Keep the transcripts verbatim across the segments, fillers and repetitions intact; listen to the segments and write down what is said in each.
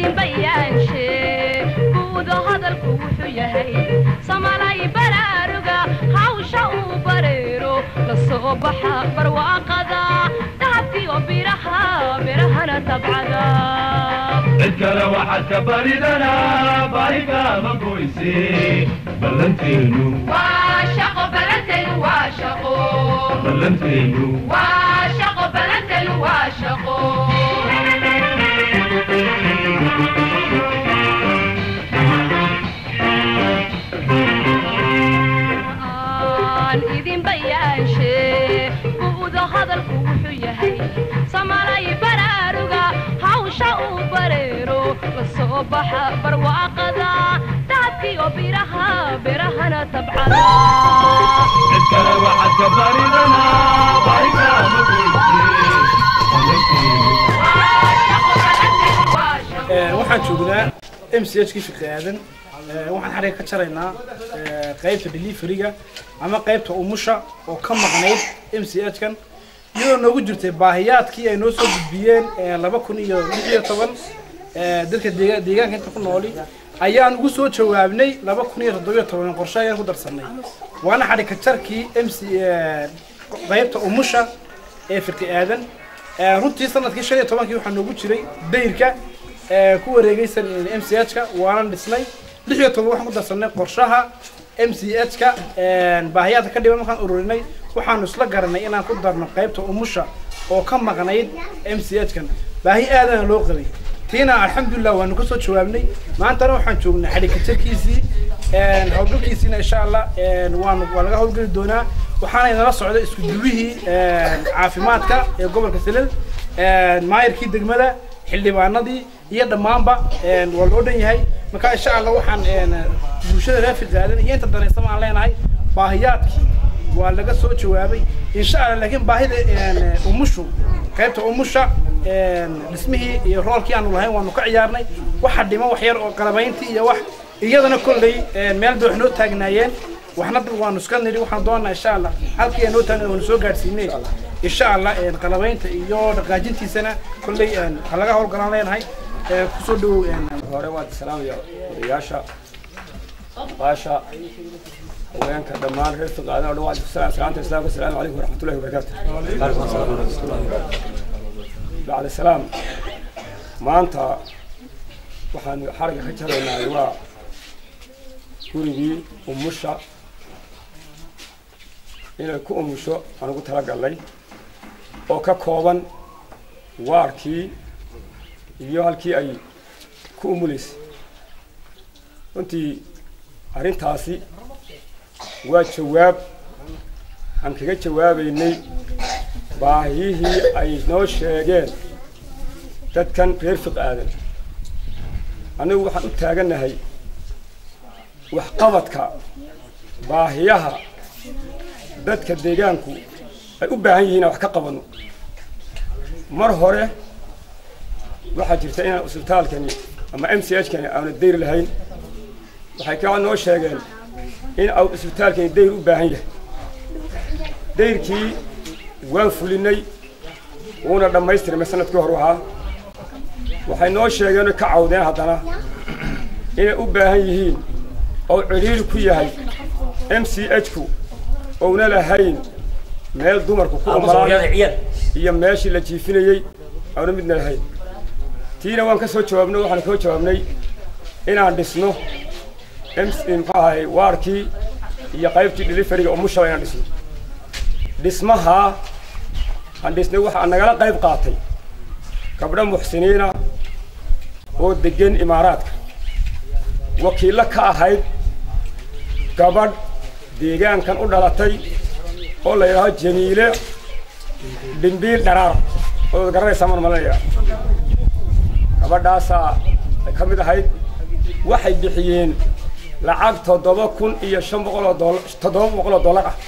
idin bayaanshe buudo hadalku wuxuu yahay samalay baraaruga hawsha uu bareero la soo baxa barwaaqada dahabkiyo biraha birahana tabcada cidkale waxaad ka baridana baahiga ma goyse ballanteenu waa shaqo ballanteenu waa shaqo ballanteenu waa shaqo ballanteenu waa shaqo idin bayaanshe buudo hadalku wuxuu yahay samalay baraaruga hawsha uu bareero la soo baxa barwaaqada dahabkiyo biraha birahana tabcada cidkale waxaad ka baridana baahiga ma goyse waxaan joognaa M C H kii shaqo aadan waxaan xariiq ka jaraynaa qaybta delivery-ga ama qaybta umusha oo ka maqnayd M C H kan iyadoo noogu jirtay baahiyaadkii ay noo soo gudbiyeen laba kun iyo lix iyo toban dadka deegaanka inta ku nooli ayaan ugu soo jawaabnay laba kun iyo toddoba iyo toban qorshe ayaan ku darsanay waana xariiq ka jarkii M C qaybta umusha ee fiqi aadan runtii sanadkii shan iyo tobankii waxaa noogu jiray dayrka ku wareegaysan M C H ka waana dhisnay lix iyo toban waxaan ku darsanay qorshaha M C H ka baahiyaadka ka dhiban markaan ururinay waxaanu isla garanay inaan ku darno qaybta umusha oo ka maqnayd M C H kan baahi aadana loo qabay tiina alxamdulillah waanu ka soo jawaabnay maantana waxaan joognaa xadhigka jarkiisii hawlgalkiisiina insha allah waan waa laga hawlgeli doonaa waxaana inala socda isku duwihii caafimaadka ee gobolka Salel maayirkii degmada xildhibaanadii iyo dhamaanba waa loo dhan yahay marka insha Allah waxaan bulshada reer Fiqaadan iyo inta dareysama aan leenahay baahiyaadkii waa laga soo jawaabay insha Allah laakiin baahida umushu qaybta umusha dhismihii iyo roolkii aan lahayn waanu ka ciyaarnay waxa dhima wax yar oo qalabayntii iyo wax iyadana kulay meel doox noo taagnaayeen waxna waanu iska niri waxaan doonaa insha Allah halkii noo taagnaay waanu soo gaarsiinay insha Allah qalabaynta iyo dhaqaajintiisana kulay laga hawlgalan leenahay kusoo dhow hore waad salaamaya wariyaasha baasha haweenka dhammaan reer Fiqaadan oo dhawaad salaanta islaamka assalaamu calaykum waraxmatullaahi wabarakaatuh bacda salaam maanta waxaan xariga ka jaraynaa waa gurigii umusha inay ku umusho aan ugu talagalnay oo ka kooban waarkii iyo halkii ay ku umuleysay runtii arrintaasi waa jawaab aan kaga jawaabaynay baahiyihii ay noo sheegeen dadkan reer Fiqaadan anigu waxaan u taaganahay waxqabadka baahiyaha dadka deegaanku ay u baahan yihiin wax ka qabano mar hore waxaa jirta in isbitaalkani ama M C H kani aanu dayr lahayn waxay ka noo sheegeen in uu isbitaalkani dayr u baahan yahay dayrkii waan fulinay uuna dhammaystirmay sanadkii hore waxa waxay noo sheegeen ka cawdeen haddana inay u baahan yihiin oo ciriir ku yahay M C H ku oona lahayn meel dumarku ku umaraan iyo meeshii la jiifinayay aanu midna lahayn tiina waan ka soo jawaabnay waxaan ka jawaabnay inaan dhisno M C maxay waarkii iyo qaybtii delivery-ga umusha inaan dhisno dhismaha aan dhisnay waxa nagala qayb qaatay gabdho muxsiniina oo degan imaaraadka wakiil ka ahayd gabadh deegaankan u dhalatay oo la yiraahdo Jamiile Dimbiil Dharaar oo garanaysa man malaya gabadhaas ay ka mid ahayd waxay bixiyeen lacag toddoba kun iyo shan boqol oo dollar toddoba boqol oo dollar ah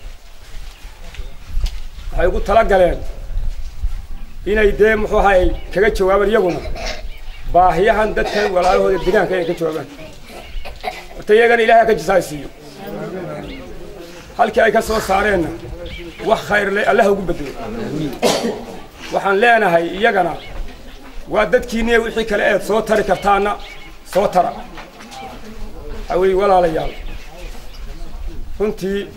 waxay ugu tala galeen inay dee muxuu ahay kaga jawaabaan iyaguna baahiyahan dadkan walaalahooda deegaanka ay ka jawaabaan horta iyagana ilaahay ka jisaaysiiyo halkii ay ka soo saareenna wax khayr leh Allah ugu bedelo waxaan leenahay iyagana وادتكيني وحي كلا سو تري كرتانا سو ترى حوي ولا ليال كنتي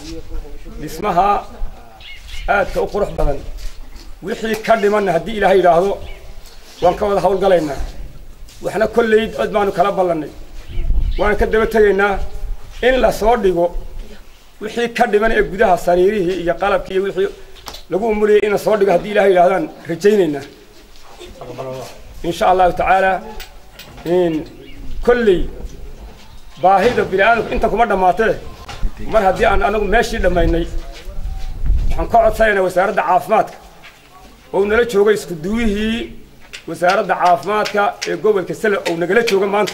اسمها آد كأقرح بدن وحي كلمنا هدي إلى هاي لهذا وانكوا هؤلاء قالينا وإحنا كل يد أدمان كلام بلني وأنا كدبت لنا إن لا صور ديجو وحي كلمنا إبداها سريري يقلب كي وحي لقوا مري إن صور ديجو هدي إلى هاي لهذا رجينا إن شاء الله تعالى إن كل باهيد بلاد أنت كمان ماته ما هدي أنا أنا ماشي لما يني حنقعد سنة وسارد عافماتك ونرجع شوقي يسكدوه وسارد عافماتك قبل كسل ونقلت شوقي ما أنت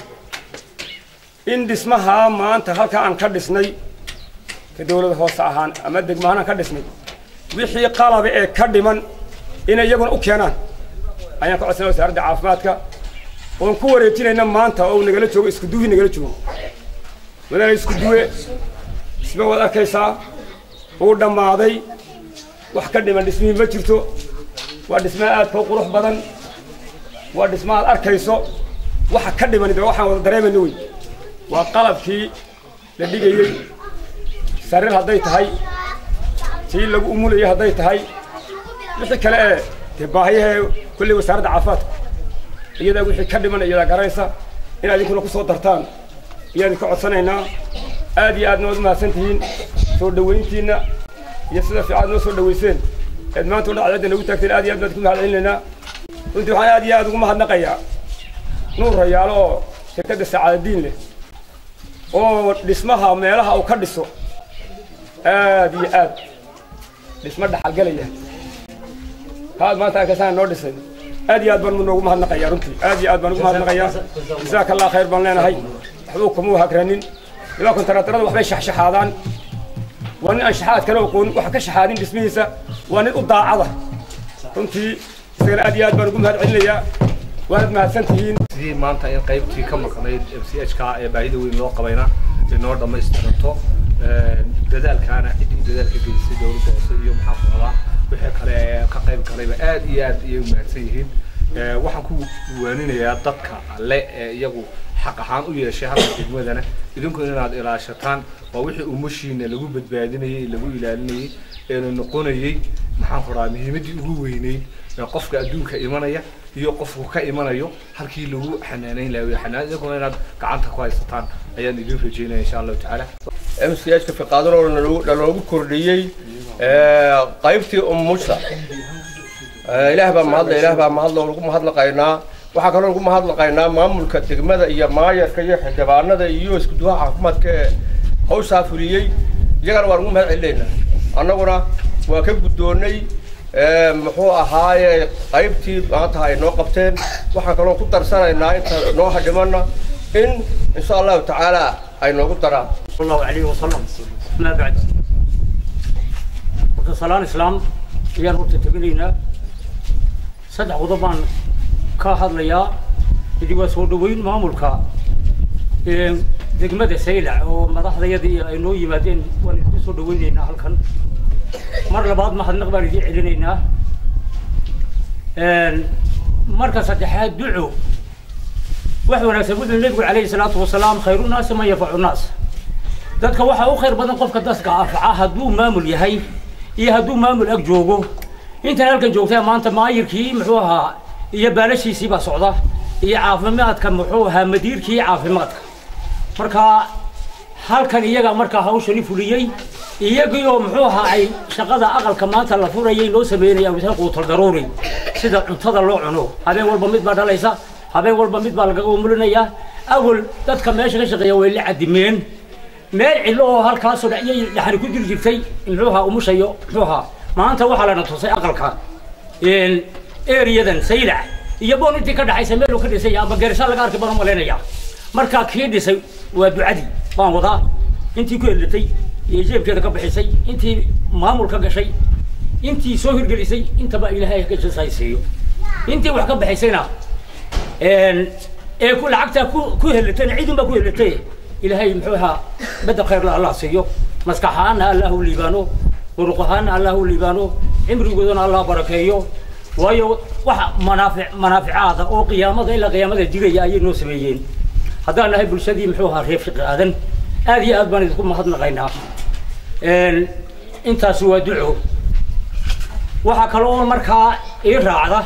إن اسمها ما أنت هلك عن كردسني كدولة هو صاحان أمدك ما أنا كردسني وحي قال بإيه كردمن إن يجون أوكيانا أنا قعد سنة وسارد عافماتك ونكور يتينا ما أنت أو نقلت شوقي يسكدوه نقلت شوقي ولا يسكدوه اسمه ولا كيسا ودم ماضي وحكدي من اسمه ما جرتو واد اسمه فوق روح بدن واد اسمه الاركيسو وحكدي من ده waxaan wada dareemayno way waa qalabkii la dhigayay sarir haday tahay tii lagu umulay haday tahay wixii kale ee baahiyaha kulli wasaaradda caafimaadka iyada wixii ka dhiman iyada garaysa in aad ku soo dartaan iyada ka codsanaynaa aad iyo aad noo mahadsantihiin soo dhaweyntiina iyo sida fiican noo soo dhaweyseen ee maanta oo dhacdada nagu taagtay aad iyo aad ku mahadcelinayna runtii waxaan aad iyo aad ugu mahadnaqayaa nuur rayaalo oo shirkadda sacaadadiin leh oo dhismaha meelaha uu ka dhiso aad iyo aad dhisma dhaxal galaya haad maanta ka saan noo dhisay aad iyo aad baan noogu mahadnaqayaa runtii aad iyo aad baan ugu mahadnaqayaa jazakallahu khayr baan leenahay waxbuu kuma hagranin إذا كنت ترى ترى وحبي شح شحادان وأنا أشحاد كانوا يقول وحكي شحادين بسميسة وأنا أضاع عضه كنت سير أديات بنقوم هاد عليا وأنا مع سنتين زي ما أنت إن قيبتي كم قناة إم سي إتش كا بعيد وين لو قبينا النور ده ما يسترنتو بدل كان بدل كجلسة دور بوصل يوم حفلة وحكي على كقيب قريبة أدي أدي يوم مرتين وحكوا وانين يا تذكر لا يجو حق حان ويا شهر الجمدنا إذن كنا ناد إلى شطان ووحي أمشينا لجو بدبادني لجو إلالني إنه نقوني محافظة مهمتي هويني قفك أدون كإيمانية يقفك كإيمانية حكي له حنانين لو حنان إذا كنا ناد كعنت كويس شطان أيام نجيب في جينا إن شاء الله تعالى. إم سي إتش في قادر ولا لو كردية قيبتي أم موسى إله بمهضل إله بمهضل ولكم مهضل قينا waxaa kaloo ugu mahadnaqaynaa maamulka degmada iyo maayarka iyo xildhibaanada iyo isku duwaha caafimaadka hawshaa fuliyay iyagana waan ugu mahadcelinaynaa annaguna waa ka guddoonnay muxuu ahaaye qaybtii maanta ay noo qabteen waxaan kaloo ku darsanaynaa inta noo hadhimana in insha allahu tacaala ay noogu daraan sallallahu alayhi wa sallam ma bacd wada salaan islaam iyaan u tatabinaynaa saddex qodobaan ka hadlayaa idii waa soo dhaweyn maamulka ee degmada Saylac oo madaxdayadii ay noo yimaadeen waan isku soo dhaweynaynaa halkan mar labaad ma hadnaq baan idin celinaynaa een marka saddexaad duco wax wanaagsan gudub nabiga kaleey salaatu wasalaam khayru naas ma yafacu naas dadka waxa uu khayr badan qofka dadka afaca haduu maamul yahay iyo haduu maamul ag joogo inta halkan joogtaa maanta maayirkii muxuu ahaa iyo baalashiisii baa socda iyo caafimaadka muxuu ahaa madiirkii caafimaadka marka halkan iyaga marka hawshani fuliyay iyagii oo muxuu ahaa ay shaqada aqalka maanta la furayay loo sameeyay wixii quutal daruuri sida cuntada loo cuno habeen walba mid baa dhalaysa habeen walba mid baa laga umulinayaa awal dadka meesha ka shaqeeya way la cadimeen meel cilo oo halkaas oo dhacay dhaxan ku dil jirtay muxuu ahaa umushayo muxuu ahaa maanta waxa la natusay aqalka een eeriyadan Saylac iyo boon intii ka dhaxaysa meel uu ka dhisay ama geersa laga arkay badan maleynaya marka kii dhisay waa ducadi baan wadaa intii ku helatay iyo jeebkeeda ka bixisay intii maamul ka gashay intii soo hirgelisay intaba ilaahay ka jisaysiyo intii wax ka bixisayna een ee ku lacagta ku ku helatay ciidun ba ku helatay ilaahay muxuu ahaa bada khayr la Allah siiyo maskaxaana Allah liibano ورقهان الله لبانو عمري قدنا الله بركيه وايو واحد منافع منافعات أو قيامة إلا قيامة الجيجة أي نو سميين هذا أنا هاي بالشدي محوها رفيق هذا هذه أدبان تكون ما خدنا غينها أنت سوى دعو وحكلون مركا إيرعة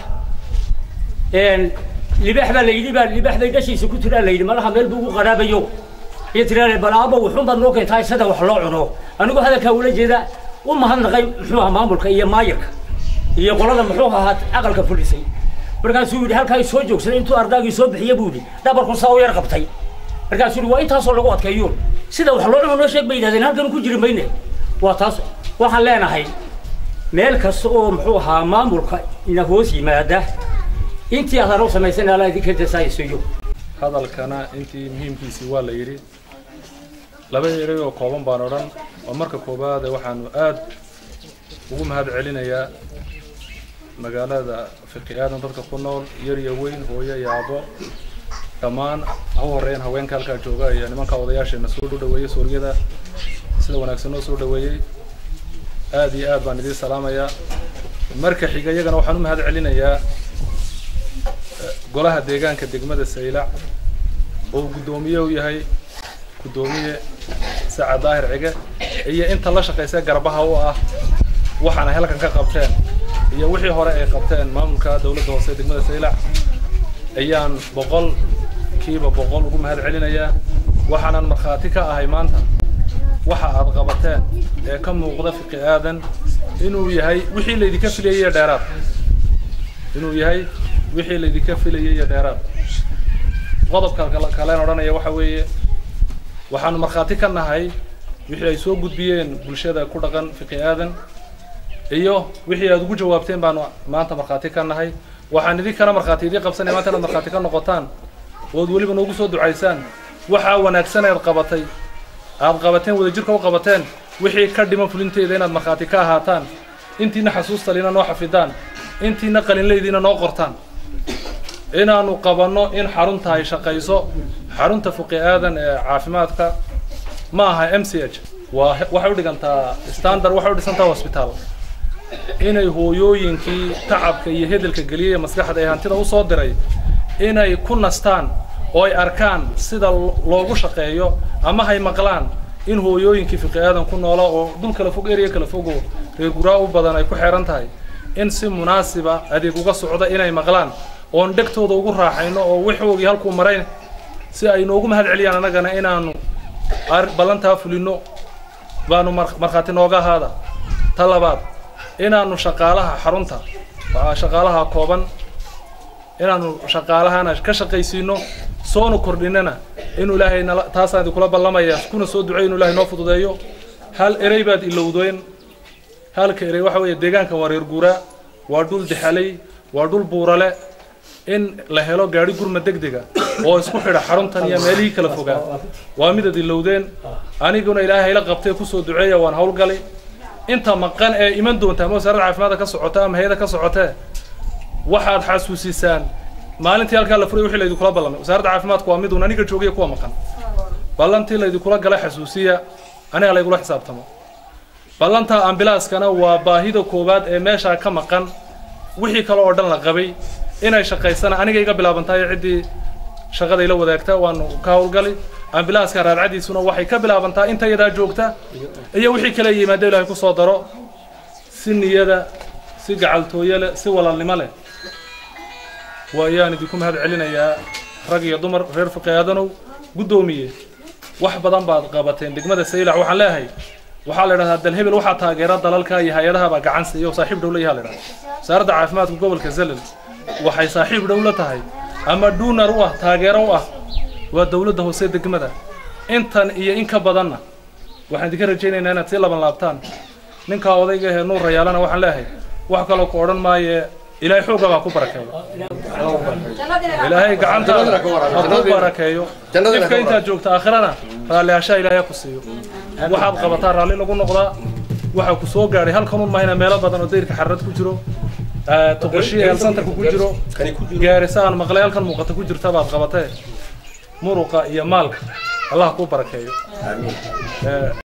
اللي بيحبل اللي بيحبل اللي بيحبل ده شيء سكوت لا اللي ما لها مال بوجو غرابة يو يترى البلابة وحوم بنوك تاي سدا وحلوعنه أنا أقول هذا كولا جدا وما هن غير محوها مامور كي مايك هي قولنا محوها هات أقل كفلسي بركان سوي هل كاي سوجوك سنتو أرداقي صوب حيبودي ده بركون ساوي يرقبتي بركان سوي وين تصل لقوات كيون سدا وحلوعنه ولا شيء بيدا زين هذا نكون جري بينه وتصل وحلينا هاي مالك الصوم محوها مامور كي نفوسي ماده intii aad haro sameeysan ala idinka jasaysiyo hadalkana intii muhiimkiisi waa la yiri laba yeeray oo kooban baan oran oo marka koobaad waxaan aad ugu mahad celinayaa magaalada fiqiyaadan dadka ku nool yar iyo weyn hooyo iyo aabo dhamaan ugu horreyn haweenka halka jooga iyo nimanka odayaasheena soo dhaweeyay Suuriyada sida wanaagsan oo soo dhaweeyay aad iyo aad baan idin salaamayaa marka xiga iyagana waxaan u mahad celinayaa golaha deegaanka degmada Saylac oo gudoomiye u yahay gudoomiye Saacad Daahir Ciga iyo inta la shaqeysay garbaha oo ah waxaana halkan ka qabteen iyo wixii hore ay qabteen maamulka dawladda hoose degmada Saylac ayaan boqol kiiba boqol ugu mahad celinayaa waxaana marxaati ka ahay maanta waxa aad qabateen ee ka muuqda fiqiyaadan inuu yahay wixii la idinka filayay dheeraad inuu yahay wixii la idinka filayay dheeraad qodobka kale oranaya waxa weeye waxaan marxaati ka nahay wixii ay soo gudbiyeen bulshada ku dhaqan fiqiyaadan iyo wixii aad ugu jawaabteen baan maanta marxaati ka nahay waxaan idin kana marxaati idin qabsanay maanta marxaati ka noqotaan oo waliba noogu soo ducaysaan waxa wanaagsan aad qabatay aad qabateen wada jirka u qabateen wixii ka dhiman fulinteeda inaad marxaati ka ahaataan intiina xasuusta lina noo xafidaan intiina qalin leedina noo qortaan inaanu qabanno in xarunta ay shaqayso xarunta fiqiyaadan ee caafimaadka ma aha M C H waa waxa u dhigantaa standard waxa u dhisantaa hospital inay hooyooyinkii tacabka iyo hedelka galiyay maskaxda ay hantida u soo diray inay ku nastaan oo ay arkaan sida loogu shaqeeyo ama hay maqlaan in hooyooyinkii fiqiyaadan ku noolaa oo dul kala fog area kala fog oo reer guraa u badan ay ku xeeran tahay in si munaasiba adeeg uga socdo inay maqlaan oo dhagtooda ugu raaxayno oo wixoogii halku maray si ay noogu mahad celiyaan anagana inaanu balanta fulino baanu marxaati nooga haada talabaad inaanu shaqaalaha xarunta waa shaqaalaha kooban inaanu shaqaalahana ka shaqaysiino soonu kordhinana inuu ilaahay taasaan kula ballamaya kuna soo duceeyno ilaahay noo fududeeyo hal erey baad ilowdeen halka erey waxa weeye deegaanka wareer guura waa dhul dixalay waa dhul buurale in la helo gaari gurma degdega oo isku xidha xaruntan iyo meelihii kala fogaa waa midad ilowdeen aniguna ilaahay la qabtay ku soo duceeya waan hawl galay inta maqan ee iman doonta ama wasaaradda caafimaadka ka socota ama hay'adda ka socota waxaad xasuusisaan maalintii halka la furay wixii la idin kula ballamay wasaaradda caafimaadku waa mid uu aniga joogay kuwa maqan ballantii la idin kula galay xasuusiya aniga la igula xisaabtamo ballanta ambulanskana waa baahida koobaad ee meesha ka maqan wixii kale oo dhan la qabay inay shaqaysana aniga iga bilaabantaay cidii shaqada ila wadaagta waan ka hawlgalay ambulanska raadcadiisuna waxay ka bilaabantaa inta yada joogta iyo wixii kale yimaado Ilaahay ku soo daro si niyada si gacaltooyo leh si walaalnimo leh waayaan idinku mahad celinayaa rag iyo dumar reer fiqiyaadan gudoomiye wax badan baad qabateen degmada Saylac waxaan leeyahay waxaa la yiraahdaa dal hebel waxa taageera dalalka iyo hay'adaha ba gacan siiyo saaxiib dawladda la yiraahdo wasaaradda caafimaadka gobolka Zalal waxay saaxiib dawladda tahay ama duunar u ah taageero u ah waa dawladda hoose degmada intan iyo in ka badanna waxaan idinka rajaynaynaa inaad si laban laabtaan ninka odayga ee nuur rayaalana waxaan leeyahay wax kale ku oran maayo ilaahay xoogaa ku barakeeyo ilaahay gacantaada ku barakeeyo dadka inta joogta aakhirana raali asha ilaahay ku siiyo waxaad qabataa raali lagu noqdaa waxa ku soo gaaray halkan u mahayna meelo badan oo deyrka xarrad ku jiro toqoshi ee santarku ku jiro gaarisaan maqlay halkan muuqata ku jirta baad qabatay muruqa iyo maalka Allah ku barakeeyo amiin